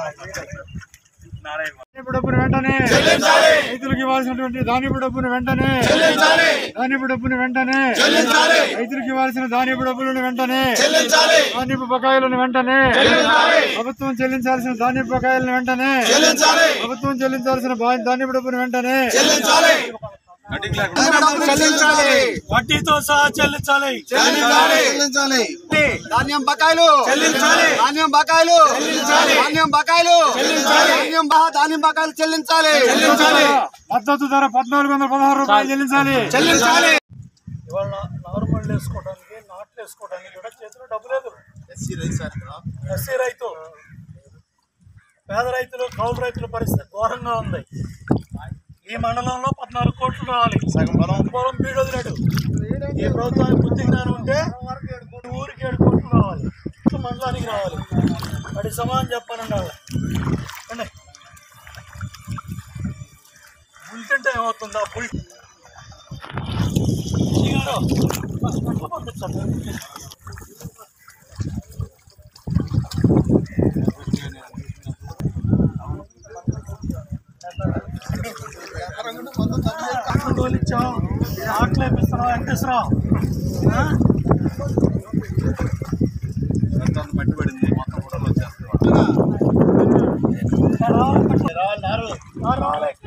డబ్బును వెంటనే రైతులకు ఇవ్వాల్సినటువంటి ధాన్యపు డబ్బును వెంటనే రైతులకు ఇవ్వాల్సిన ధాన్యపు డబ్బులను వెంటనే ధాన్యపు బకాయిలను వెంటనే ప్రభుత్వం చెల్లించాల్సిన ధాన్యపు బకాయిలను వెంటనే ప్రభుత్వం చెల్లించాల్సిన ధాన్యపు డబ్బును వెంటనే వడ్డీతో సహా చెల్లించాలి. ధాన్యం బకాయిలు ధాన్యం బకాయిలు చెల్లించాలి. మద్దతు ధర 1416 రూపాయలు చెల్లించాలి. ఇవాళ నార్మల్ వేసుకోవడానికి నాట్లు వేసుకోవడానికి కూడా చేతిలో డబ్బు లేదు. ఎస్సీ రైతు పేద రైతులు కౌలు రైతుల పరిస్థితి ఘోరంగా ఉంది. ఈ మండలంలో 14 కోట్లు రావాలి. సగం పొలం బీడు వదిలేడు. ఈ ప్రభుత్వానికి బుద్ధి జ్ఞానం ఉంటే ఊరికి 7 కోట్లు రావాలి, మండలానికి రావాలి. వాటి సమానం చెప్పానండి. అండి బుల్టెన్ టైం అవుతుందా? పంపించండి. ఆటలు వేపిస్తున్నావు వెంకటేశ్వరరావు. మట్టి పడింది మొత్తం కూడా వచ్చేస్తుంది.